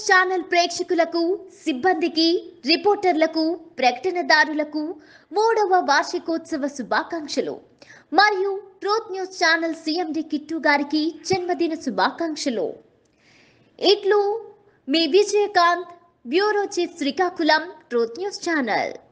Channel ప్రేక్షకులకు, సిబ్బందికి, రిపోర్టర్లకు, ప్రకటనదారులకు 3వ వార్షికోత్సవ శుభాకాంక్షలు మరియు truth news channel CMD Kittu గారికి జన్మదిన శుభాకాంక్షలు. ఇట్లు మీ Vijayakanth, bureau chief Srikakulam, truth news channel.